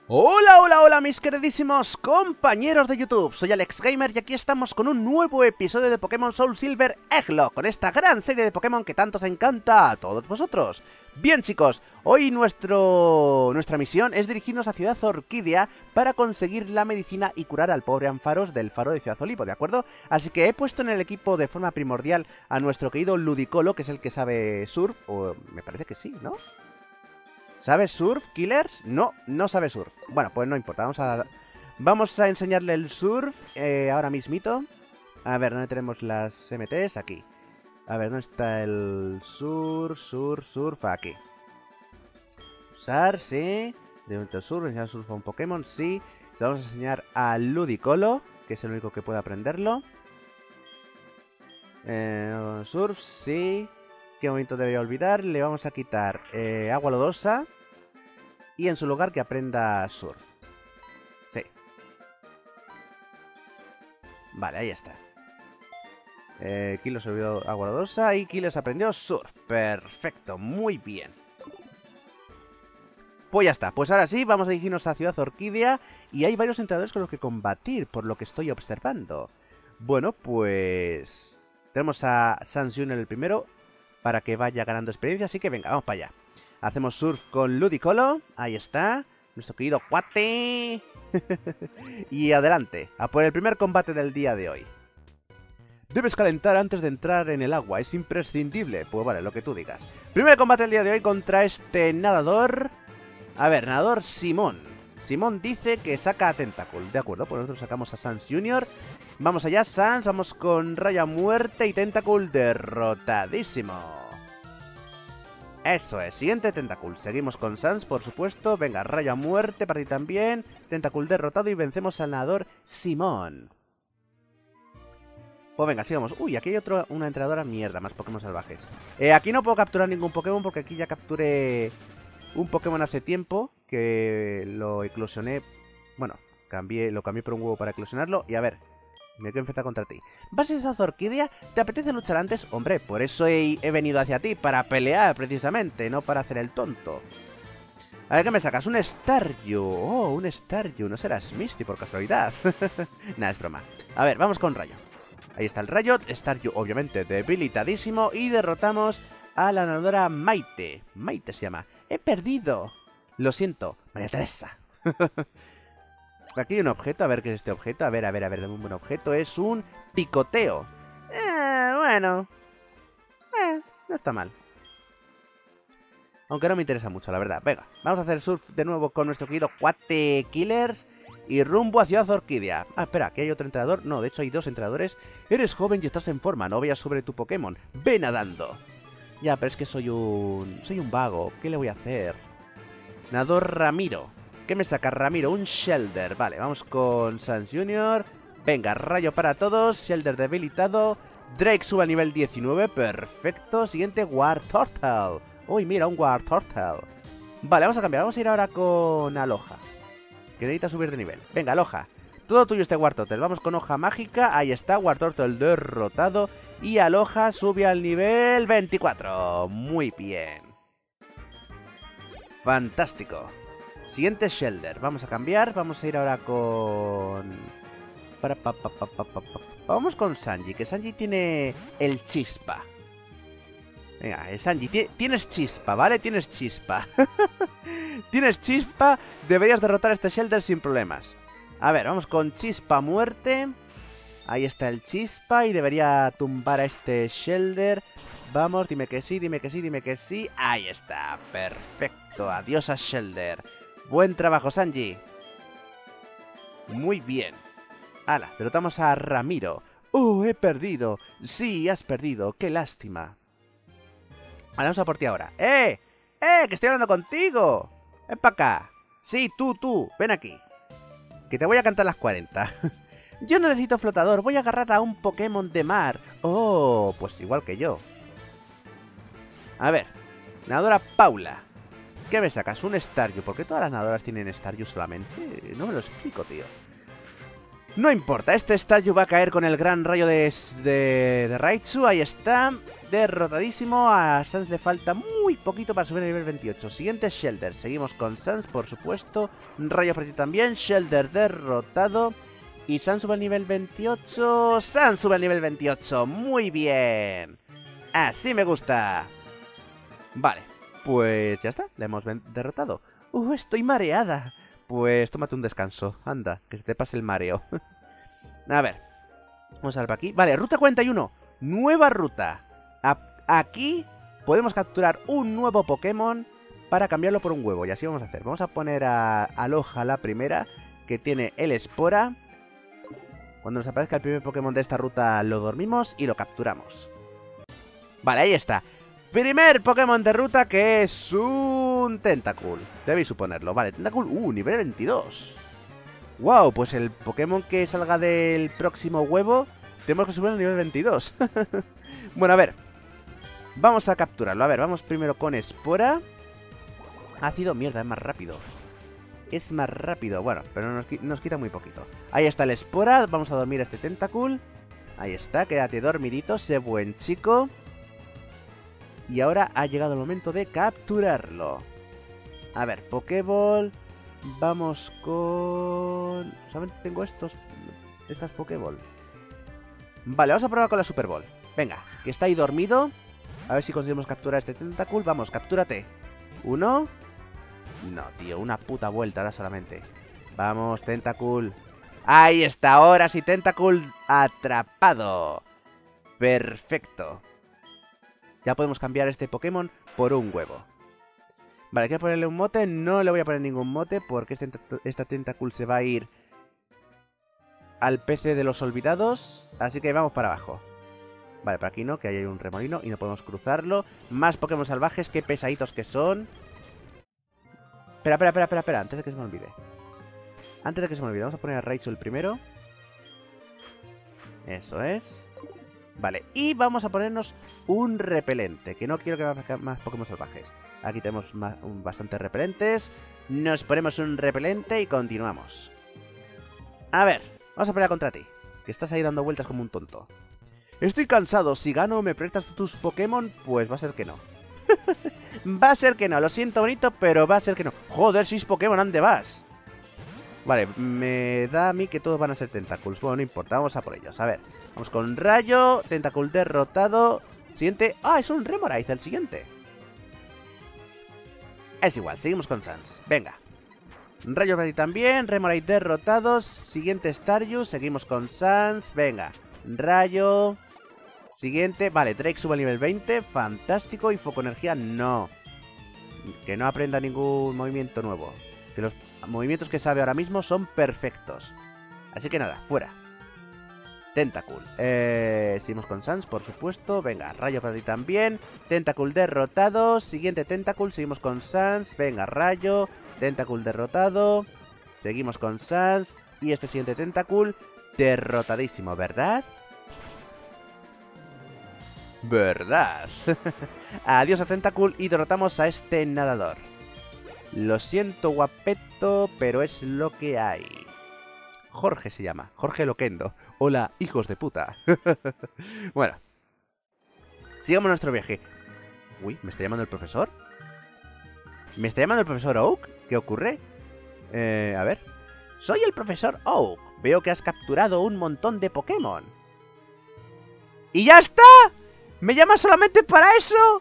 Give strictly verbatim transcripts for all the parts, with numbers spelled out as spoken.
Hola, hola, hola mis queridísimos compañeros de YouTube, soy Alex Gamer y aquí estamos con un nuevo episodio de Pokémon Soul Silver Egglocke, con esta gran serie de Pokémon que tanto os encanta a todos vosotros. Bien chicos, hoy nuestro... nuestra misión es dirigirnos a Ciudad Orquídea para conseguir la medicina y curar al pobre Ampharos del faro de Ciudad Olivo, ¿de acuerdo? Así que he puesto en el equipo de forma primordial a nuestro querido Ludicolo, que es el que sabe surf, o me parece que sí, ¿no? ¿Sabe surf, Killers? No, no sabe surf. Bueno, pues no importa, vamos a... Vamos a enseñarle el surf eh, ahora mismito. A ver, ¿dónde tenemos las M Ts? Aquí. A ver, ¿dónde está el surf, surf, surf? Aquí. Usar, sí. De momento surf, enseñar surf a un Pokémon, sí. Se vamos a enseñar a Ludicolo, que es el único que puede aprenderlo. Eh, surf, sí. ¿Qué momento debería olvidar? Le vamos a quitar eh, agua lodosa. Y en su lugar que aprenda surf. Sí. Vale, ahí está. Eh, Kilo se olvidó agua lodosa y Kilo se aprendió surf. Perfecto, muy bien. Pues ya está, pues ahora sí, vamos a dirigirnos a Ciudad Orquídea. Y hay varios entrenadores con los que combatir, por lo que estoy observando. Bueno, pues... tenemos a Sans Junior el primero, para que vaya ganando experiencia, así que venga, vamos para allá. Hacemos surf con Ludicolo. Ahí está. Nuestro querido cuate. Y adelante. A por el primer combate del día de hoy. Debes calentar antes de entrar en el agua. Es imprescindible. Pues vale, lo que tú digas. Primer combate del día de hoy contra este nadador. A ver, nadador Simón. Simón dice que saca a Tentacool. De acuerdo, pues nosotros sacamos a Sans Junior. Vamos allá, Sans. Vamos con Raya Muerte y Tentacool derrotadísimo. Eso es, siguiente Tentacool. Seguimos con Sans, por supuesto. Venga, Raya Muerte para ti también. Tentacool derrotado y vencemos al nadador Simón. Pues venga, sigamos. Uy, aquí hay otro, una entrenadora mierda, más Pokémon salvajes. Eh, aquí no puedo capturar ningún Pokémon porque aquí ya capturé un Pokémon hace tiempo que lo eclosioné. Bueno, cambié, lo cambié por un huevo para eclosionarlo. Y a ver, me quiero enfrentar contra ti. ¿Vas a Ciudad Orquídea? ¿Te apetece luchar antes? Hombre, por eso he, he venido hacia ti, para pelear precisamente, no para hacer el tonto. A ver, ¿qué me sacas? Un Staryu. Oh, un Staryu. No serás Misty por casualidad. Nada, es broma. A ver, vamos con Rayo. Ahí está el Rayo. Staryu, obviamente, debilitadísimo. Y derrotamos a la nadadora Maite. Maite se llama. He perdido. Lo siento, María Teresa. Aquí hay un objeto, a ver qué es este objeto. A ver, a ver, a ver, un buen objeto. Es un picoteo. Eh, bueno. Eh, no está mal. Aunque no me interesa mucho, la verdad. Venga, vamos a hacer surf de nuevo con nuestro querido cuate Killers. Y rumbo a Ciudad Orquídea. Ah, espera, ¿aquí hay otro entrenador? No, de hecho hay dos entrenadores. Eres joven y estás en forma, no veas sobre tu Pokémon. Ve nadando. Ya, pero es que soy un... soy un vago. ¿Qué le voy a hacer? Nadador Ramiro. ¿Qué me saca Ramiro? Un Shelder. Vale, vamos con Sans Junior. Venga, rayo para todos. Shelder debilitado. Drake sube al nivel diecinueve. Perfecto. Siguiente, Wartortle. Uy, mira, un Wartortle. Vale, vamos a cambiar. Vamos a ir ahora con Aloha, que necesita subir de nivel. Venga, Aloha. Todo tuyo este Wartortle. Vamos con hoja mágica. Ahí está, Wartortle derrotado. Y Aloha sube al nivel veinticuatro. Muy bien. Fantástico. Siguiente Shelder, vamos a cambiar, vamos a ir ahora con... Para, pa, pa, pa, pa, pa, pa. Vamos con Sanji, que Sanji tiene el chispa. Venga, eh, Sanji, tienes chispa, ¿vale? Tienes chispa. Tienes chispa, deberías derrotar a este Shelder sin problemas. A ver, vamos con Chispa Muerte. Ahí está el chispa y debería tumbar a este Shelder. Vamos, dime que sí, dime que sí, dime que sí. Ahí está, perfecto, adiós a Shelder. Buen trabajo, Sanji. Muy bien. Hala, derrotamos a Ramiro. ¡Oh, he perdido! Sí, has perdido. ¡Qué lástima! Ahora vamos a por ti ahora. ¡Eh! ¡Eh! ¡Que estoy hablando contigo! ¡Ven para acá! Sí, tú, tú. Ven aquí. Que te voy a cantar las cuarenta. Yo no necesito flotador. Voy a agarrar a un Pokémon de mar. ¡Oh! Pues igual que yo. A ver. Nadadora Paula. ¿Qué me sacas? Un Staryu. ¿Por qué todas las nadadoras tienen Staryu solamente? No me lo explico, tío. No importa, este Staryu va a caer con el gran rayo de, de, de Raichu. Ahí está. derrotadísimo. A Sans le falta muy poquito para subir a nivel veintiocho. Siguiente Shellder. Seguimos con Sans, por supuesto. Rayo para ti también. Shellder derrotado. Y Sans sube al nivel veintiocho. Sans sube al nivel veintiocho. Muy bien. Así me gusta. Vale. Pues ya está. Le hemos derrotado. Uh, estoy mareada. Pues tómate un descanso. Anda, que se te pase el mareo. A ver. Vamos a ver para aquí. Vale, ruta cuarenta y uno. Nueva ruta. A aquí podemos capturar un nuevo Pokémon para cambiarlo por un huevo. Y así vamos a hacer. Vamos a poner a Aloha la primera, que tiene el Espora. Cuando nos aparezca el primer Pokémon de esta ruta lo dormimos y lo capturamos. Vale, ahí está. Primer Pokémon de ruta, que es un Tentacool. Debéis suponerlo. Vale, Tentacool. Uh, nivel veintidós. Wow, pues el Pokémon que salga del próximo huevo tenemos que subir al nivel veintidós. Bueno, a ver. Vamos a capturarlo. A ver, vamos primero con Espora. Ácido, mierda, es más rápido. Es más rápido. Bueno, pero nos, nos quita muy poquito. Ahí está el Espora. Vamos a dormir a este Tentacool. Ahí está, quédate dormidito, sé buen chico. Y ahora ha llegado el momento de capturarlo. A ver, Pokéball. Vamos con... ¿Solamente tengo estos? Estas Pokéball. Vale, vamos a probar con la Super Ball. Venga, que está ahí dormido. A ver si conseguimos capturar este Tentacool. Vamos, captúrate. Uno. No, tío, una puta vuelta ahora solamente. Vamos, Tentacool. Ahí está, ahora sí, Tentacool atrapado. Perfecto. Ya podemos cambiar este Pokémon por un huevo. Vale, hay que ponerle un mote. No le voy a poner ningún mote porque este, esta Tentacool se va a ir al P C de los olvidados. Así que vamos para abajo. Vale, por aquí no, que ahí hay un remolino y no podemos cruzarlo. Más Pokémon salvajes, qué pesaditos que son. Espera, espera, espera, espera, espera, antes de que se me olvide. Antes de que se me olvide, vamos a poner a Raichu primero. Eso es. Vale, y vamos a ponernos un repelente, que no quiero que haya más Pokémon salvajes. Aquí tenemos más, un, bastantes repelentes. Nos ponemos un repelente y continuamos. A ver, vamos a pelear contra ti, que estás ahí dando vueltas como un tonto. Estoy cansado, si gano me prestas tus Pokémon, pues va a ser que no. Va a ser que no, lo siento bonito, pero va a ser que no. Joder, seis Pokémon, ¿dónde vas? Vale, me da a mí que todos van a ser Tentacools. Bueno, no importa, vamos a por ellos. A ver, vamos con Rayo, Tentacool derrotado. Siguiente, ah, es un Remoraid el siguiente. Es igual, seguimos con Sans. Venga. Rayo para ti también, Remoraid derrotados. Siguiente Staryu, seguimos con Sans. Venga, Rayo. Siguiente, vale, Drake sube al nivel veinte. Fantástico, y Foco Energía no. Que no aprenda ningún movimiento nuevo. Que los movimientos que sabe ahora mismo son perfectos. Así que nada, fuera. Tentacool. Eh, seguimos con Sans, por supuesto. Venga, Rayo para ti también. Tentacool derrotado. Siguiente Tentacool, seguimos con Sans. Venga, Rayo. Tentacool derrotado. Seguimos con Sans. Y este siguiente Tentacool derrotadísimo, ¿verdad? ¿Verdad? Adiós a Tentacool y derrotamos a este nadador. Lo siento, guapeto, pero es lo que hay. Jorge se llama. Jorge Loquendo. Hola, hijos de puta. Bueno. Sigamos nuestro viaje. Uy, ¿me está llamando el profesor? ¿Me está llamando el profesor Oak? ¿Qué ocurre? Eh, a ver. Soy el profesor Oak. Veo que has capturado un montón de Pokémon. ¿Y ya está? ¿Me llamas solamente para eso?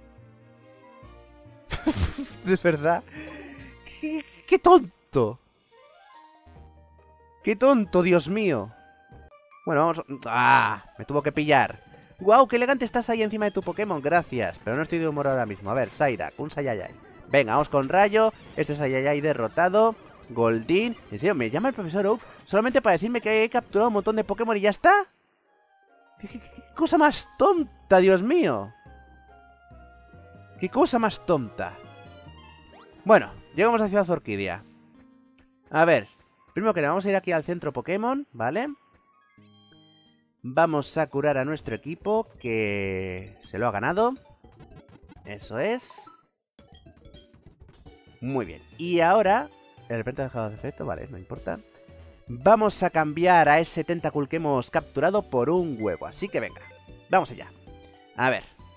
De verdad. ¿Qué, qué tonto. Qué tonto, Dios mío. Bueno, vamos... ¡Ah! Me tuvo que pillar. ¡Guau! ¡Qué elegante estás ahí encima de tu Pokémon! Gracias. Pero no estoy de humor ahora mismo. A ver, Psyduck, un Saiyajai. Venga, vamos con Rayo. Este Saiyajai derrotado. Goldeen. En serio, me llama el profesor Oak solamente para decirme que he capturado un montón de Pokémon y ya está. ¿Qué, qué, qué cosa más tonta, Dios mío? ¡Qué cosa más tonta! Bueno, llegamos a Ciudad Orquídea. A ver, primero que nada, vamos a ir aquí al centro Pokémon, ¿vale? Vamos a curar a nuestro equipo, que se lo ha ganado. Eso es. Muy bien. Y ahora, el repente ha dejado de efecto, vale, no importa. Vamos a cambiar a ese Tentacool que hemos capturado por un huevo, así que venga, vamos allá. A ver,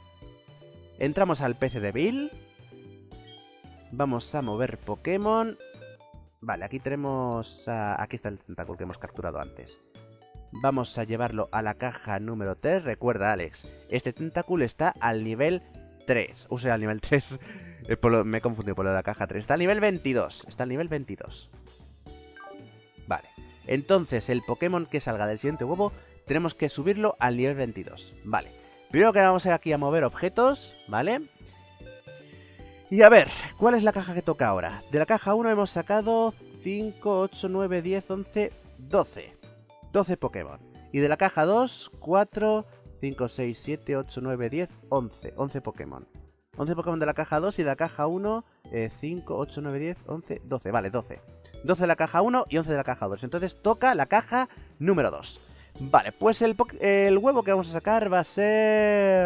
Entramos al P C de Bill. Vamos a mover Pokémon. Vale, aquí tenemos... A... Aquí está el tentáculo que hemos capturado antes. Vamos a llevarlo a la caja número tres. Recuerda, Alex, este tentáculo está al nivel tres. O sea, al nivel tres. Me he confundido por lo de la caja tres. Está al nivel veintidós. Está al nivel veintidós. Vale. Entonces, el Pokémon que salga del siguiente huevo, tenemos que subirlo al nivel veintidós. Vale. Primero que vamos a ir aquí a mover objetos, ¿vale? Y a ver, ¿cuál es la caja que toca ahora? De la caja uno hemos sacado cinco, ocho, nueve, diez, once, doce. doce Pokémon. Y de la caja dos, cuatro, cinco, seis, siete, ocho, nueve, diez, once. once Pokémon. once Pokémon de la caja dos y de la caja uno, eh, cinco, ocho, nueve, diez, once, doce. Vale, doce. doce de la caja uno y once de la caja dos. Entonces toca la caja número dos. Vale, pues el, el huevo que vamos a sacar va a ser...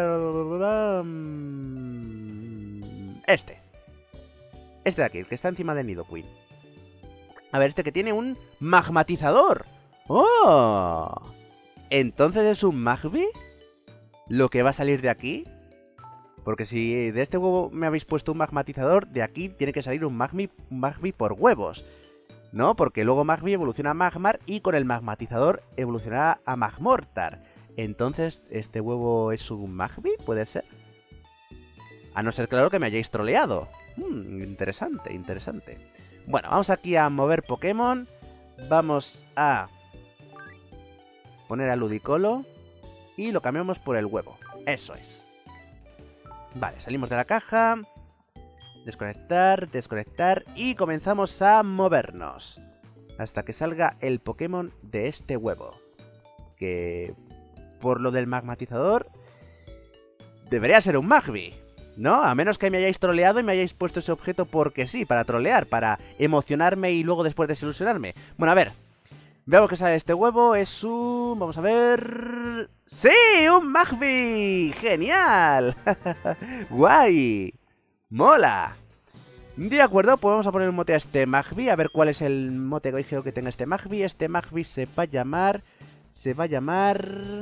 Este. Este de aquí, el que está encima de Nidoqueen. A ver, este que tiene un magmatizador. ¡Oh! ¿Entonces es un Magby? ¿Lo que va a salir de aquí? Porque si de este huevo me habéis puesto un magmatizador, de aquí tiene que salir un Magby, un Magby por huevos. ¿No? Porque luego Magby evoluciona a Magmar y con el magmatizador evolucionará a Magmortar. Entonces, ¿este huevo es un Magby? ¿Puede ser? A no ser, claro, que me hayáis troleado. Hmm, interesante, interesante. Bueno, vamos aquí a mover Pokémon. Vamos a poner a Ludicolo y lo cambiamos por el huevo. Eso es. Vale, salimos de la caja. Desconectar, desconectar y comenzamos a movernos. Hasta que salga el Pokémon de este huevo. Que por lo del magmatizador debería ser un Magby, ¿no? A menos que me hayáis troleado y me hayáis puesto ese objeto porque sí, para trolear, para emocionarme y luego después desilusionarme. Bueno, a ver. Veamos que sale este huevo. Es un... Vamos a ver... ¡Sí! ¡Un Magby! ¡Genial! ¡Guay! ¡Mola! De acuerdo, pues vamos a poner un mote a este Magby. A ver cuál es el mote que tenga este Magby. Este Magby se va a llamar... Se va a llamar...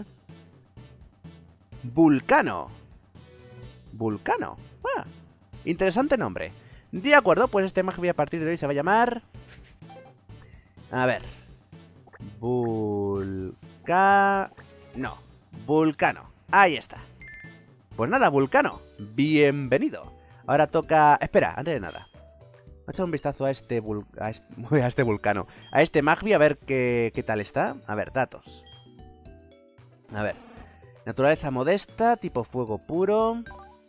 Vulcano. Vulcano. Ah, interesante nombre. De acuerdo, pues este Magby a partir de hoy se va a llamar... A ver... Vulcano... No, Vulcano. Ahí está. Pues nada, Vulcano. Bienvenido. Ahora toca... Espera, antes de nada. Voy a echar un vistazo a este, vul... a este... a este Vulcano. A este Magby, a ver qué... qué tal está. A ver, datos. A ver. Naturaleza modesta, tipo fuego puro.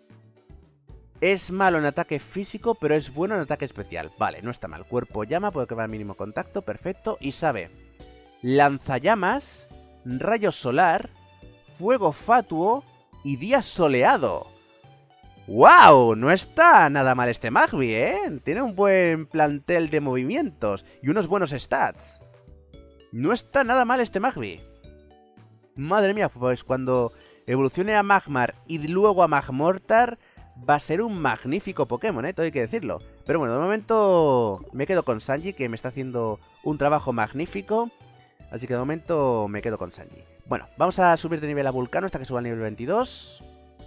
Es malo en ataque físico, pero es bueno en ataque especial. Vale, no está mal. Cuerpo llama, puede quemar al mínimo contacto, perfecto. Y sabe... Lanzallamas, rayo solar, fuego fatuo y día soleado. ¡Wow! No está nada mal este Magby, ¿eh? Tiene un buen plantel de movimientos y unos buenos stats. No está nada mal este Magby. Madre mía, pues cuando evolucione a Magmar y luego a Magmortar va a ser un magnífico Pokémon, ¿eh? Todo hay que decirlo. Pero bueno, de momento me quedo con Sanji, que me está haciendo un trabajo magnífico. Así que de momento me quedo con Sanji. Bueno, vamos a subir de nivel a Vulcano hasta que suba al nivel veintidós.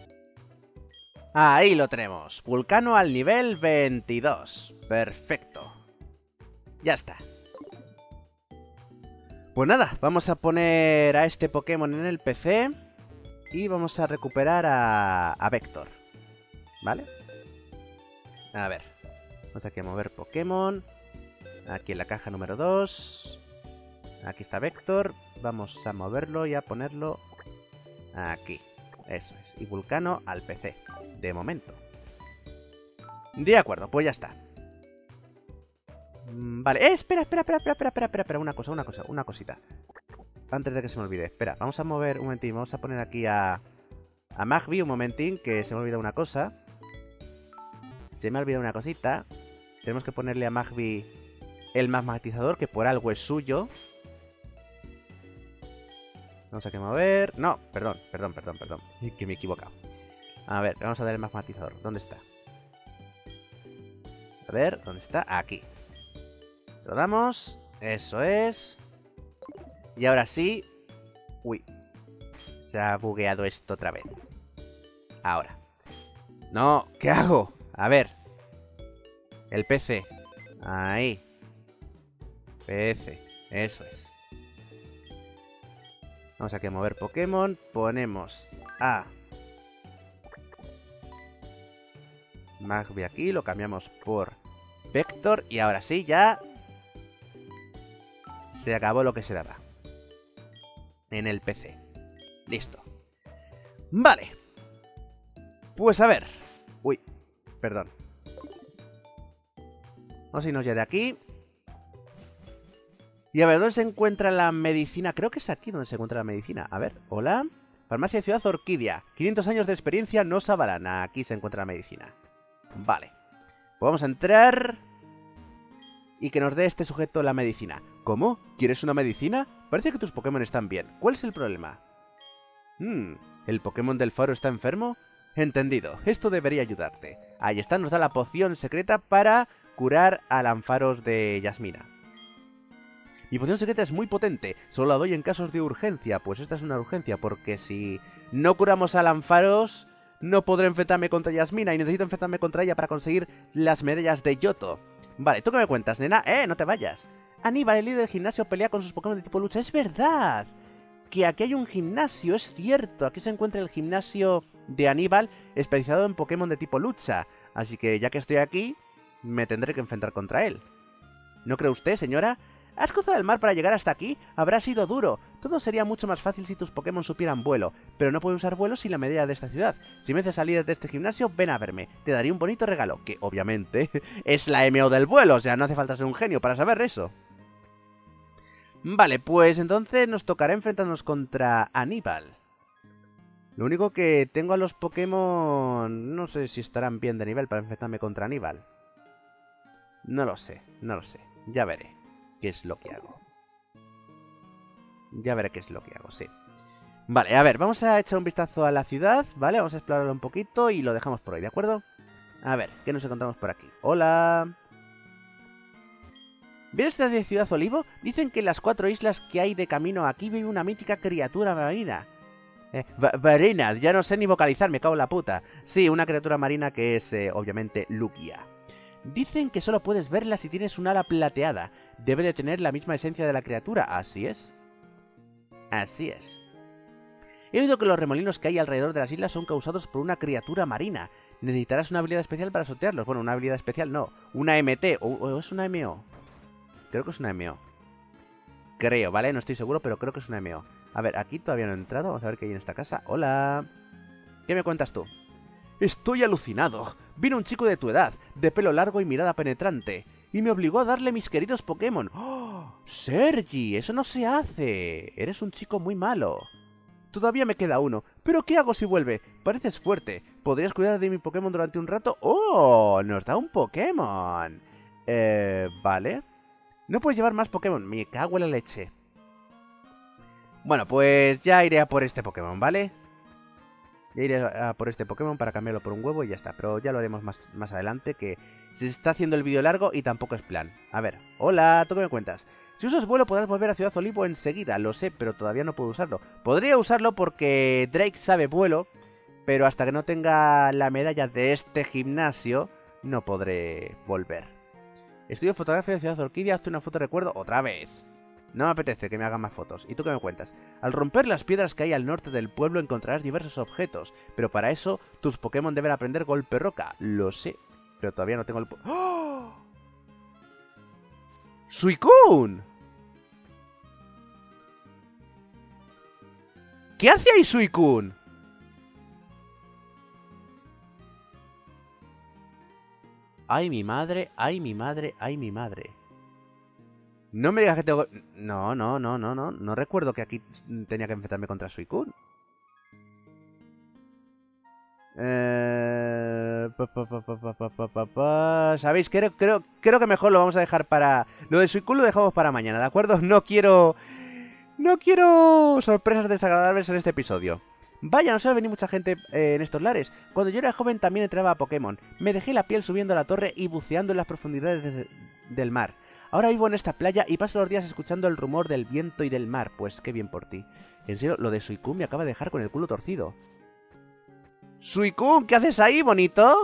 Ahí lo tenemos. Vulcano al nivel veintidós. Perfecto. Ya está. Pues nada, vamos a poner a este Pokémon en el P C. Y vamos a recuperar a, a Vector. ¿Vale? A ver. Vamos aquí a mover Pokémon. Aquí en la caja número dos. Aquí está Vector. Vamos a moverlo y a ponerlo aquí. Eso es. Y Vulcano al P C. De momento. De acuerdo, pues ya está. Vale. Eh, espera, espera, espera, espera, espera, espera, espera, espera. Una cosa, una cosa, una cosita. Antes de que se me olvide. Espera, vamos a mover un momentín. Vamos a poner aquí a... A Magby un momentín, que se me ha olvidado una cosa. Se me ha olvidado una cosita. Tenemos que ponerle a Magby el magmatizador, que por algo es suyo. Vamos a que mover... No, perdón, perdón, perdón, perdón. Que me he equivocado. A ver, vamos a dar el magmatizador. ¿Dónde está? A ver, ¿dónde está? Aquí. Se lo damos. Eso es. Y ahora sí... Uy. Se ha bugueado esto otra vez. Ahora. No, ¿qué hago? A ver. El P C. Ahí. P C. Eso es. Vamos aquí a mover Pokémon. Ponemos a Magby aquí. Lo cambiamos por Vector. Y ahora sí, ya se acabó lo que se daba en el P C. Listo. Vale. Pues a ver. Uy, perdón. Vamos a irnos ya de aquí. Y a ver, ¿dónde se encuentra la medicina? Creo que es aquí donde se encuentra la medicina. A ver, hola. Farmacia de Ciudad Orquídea. quinientos años de experiencia nos avalan. Aquí se encuentra la medicina. Vale. Pues vamos a entrar. Y que nos dé este sujeto la medicina. ¿Cómo? ¿Quieres una medicina? Parece que tus Pokémon están bien. ¿Cuál es el problema? Hmm, ¿el Pokémon del faro está enfermo? Entendido. Esto debería ayudarte. Ahí está, nos da la poción secreta para curar a Lanfaros de Yasmina. Mi poción secreta es muy potente, solo la doy en casos de urgencia. Pues esta es una urgencia, porque si no curamos a Lanfaros, no podré enfrentarme contra Yasmina y necesito enfrentarme contra ella para conseguir las medallas de Yoto. Vale, ¿tú qué me cuentas, nena? ¡Eh, no te vayas! Aníbal, el líder del gimnasio, pelea con sus Pokémon de tipo lucha. ¡Es verdad! Que aquí hay un gimnasio, es cierto. Aquí se encuentra el gimnasio de Aníbal, especializado en Pokémon de tipo lucha. Así que ya que estoy aquí, me tendré que enfrentar contra él. ¿No cree usted, señora? ¿Has cruzado el mar para llegar hasta aquí? Habrá sido duro. Todo sería mucho más fácil si tus Pokémon supieran vuelo. Pero no puedo usar vuelo sin la medalla de esta ciudad. Si me haces salir de este gimnasio, ven a verme. Te daré un bonito regalo, que obviamente es la M O del vuelo. O sea, no hace falta ser un genio para saber eso. Vale, pues entonces nos tocará enfrentarnos contra Aníbal. Lo único que tengo a los Pokémon... No sé si estarán bien de nivel para enfrentarme contra Aníbal. No lo sé, no lo sé. Ya veré qué es lo que hago. Ya veré qué es lo que hago, sí. Vale, a ver, vamos a echar un vistazo a la ciudad, ¿vale? Vamos a explorarlo un poquito y lo dejamos por hoy, ¿de acuerdo? A ver, ¿qué nos encontramos por aquí? ¡Hola! ¿Vienes de Ciudad Olivo? Dicen que en las cuatro islas que hay de camino aquí vive una mítica criatura marina. Eh, marina, ya no sé ni vocalizar, me cago en la puta. Sí, una criatura marina que es, eh, obviamente, Lugia. Dicen que solo puedes verla si tienes un ala plateada. Debe de tener la misma esencia de la criatura, así es. Así es. He oído que los remolinos que hay alrededor de las islas son causados por una criatura marina. Necesitarás una habilidad especial para sortearlos. Bueno, una habilidad especial no. Una M T, o, o es una M O. Creo que es una M O. Creo, ¿vale? No estoy seguro, pero creo que es una M O. A ver, aquí todavía no he entrado. Vamos a ver qué hay en esta casa. Hola. ¿Qué me cuentas tú? Estoy alucinado. Vino un chico de tu edad, de pelo largo y mirada penetrante, y me obligó a darle mis queridos Pokémon. ¡Oh! ¡Sergi! Eso no se hace. Eres un chico muy malo. Todavía me queda uno. ¿Pero qué hago si vuelve? Pareces fuerte. ¿Podrías cuidar de mi Pokémon durante un rato? ¡Oh! Nos da un Pokémon. Eh... Vale. No puedes llevar más Pokémon. Me cago en la leche. Bueno, pues ya iré a por este Pokémon, ¿vale? Ya iré a por este Pokémon para cambiarlo por un huevo y ya está. Pero ya lo haremos más, más adelante, que se está haciendo el vídeo largo y tampoco es plan. A ver, hola, ¿tú qué me cuentas? Si usas vuelo podrás volver a Ciudad Olivo enseguida, lo sé, pero todavía no puedo usarlo. Podría usarlo porque Drake sabe vuelo, pero hasta que no tenga la medalla de este gimnasio, no podré volver. Estudio fotografía de Ciudad Orquídea, hazte una foto de recuerdo otra vez. No me apetece que me hagan más fotos. ¿Y tú qué me cuentas? Al romper las piedras que hay al norte del pueblo encontrarás diversos objetos, pero para eso tus Pokémon deben aprender Golpe Roca. Lo sé, pero todavía no tengo el... ¡Oh! ¡Suicune! ¿Qué hace ahí Suicune? Ay, mi madre, ay, mi madre, ay, mi madre. No me digas que tengo... No, no, no, no, no. No recuerdo que aquí tenía que enfrentarme contra Suicune. Eh... Pa, pa, pa, pa, pa, pa, pa, pa. ¿Sabéis? Creo, creo, creo que mejor lo vamos a dejar para... Lo de Suicune lo dejamos para mañana, ¿de acuerdo? No quiero... No quiero sorpresas desagradables en este episodio. Vaya, no suele venir mucha gente eh, en estos lares. Cuando yo era joven también entraba a Pokémon. Me dejé la piel subiendo a la torre y buceando en las profundidades de, del mar. Ahora vivo en esta playa y paso los días escuchando el rumor del viento y del mar. Pues qué bien por ti. En serio, lo de Suicune me acaba de dejar con el culo torcido. Suicune, ¿qué haces ahí, bonito?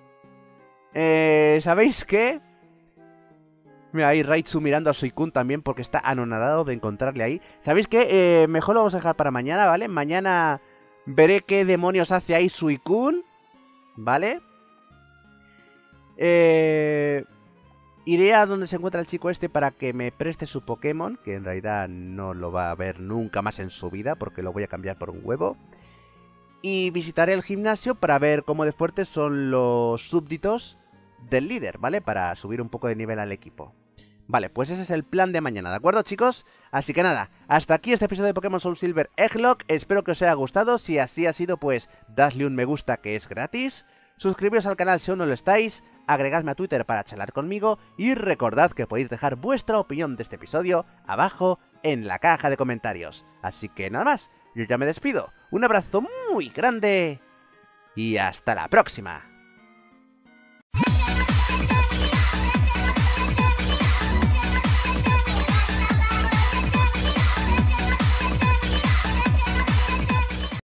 Eh, ¿sabéis qué? Mira, ahí Raichu mirando a Suicune también porque está anonadado de encontrarle ahí. ¿Sabéis qué? Eh, mejor lo vamos a dejar para mañana, ¿vale? Mañana veré qué demonios hace ahí Suicune, ¿vale? Eh... Iré a donde se encuentra el chico este para que me preste su Pokémon, que en realidad no lo va a ver nunca más en su vida porque lo voy a cambiar por un huevo. Y visitaré el gimnasio para ver cómo de fuertes son los súbditos del líder, ¿vale? Para subir un poco de nivel al equipo. Vale, pues ese es el plan de mañana, ¿de acuerdo, chicos? Así que nada, hasta aquí este episodio de Pokémon Soul Silver Egglocke. Espero que os haya gustado. Si así ha sido, pues dadle un me gusta, que es gratis. Suscribiros al canal si aún no lo estáis, agregadme a Twitter para charlar conmigo y recordad que podéis dejar vuestra opinión de este episodio abajo en la caja de comentarios. Así que nada más, yo ya me despido. Un abrazo muy grande y hasta la próxima.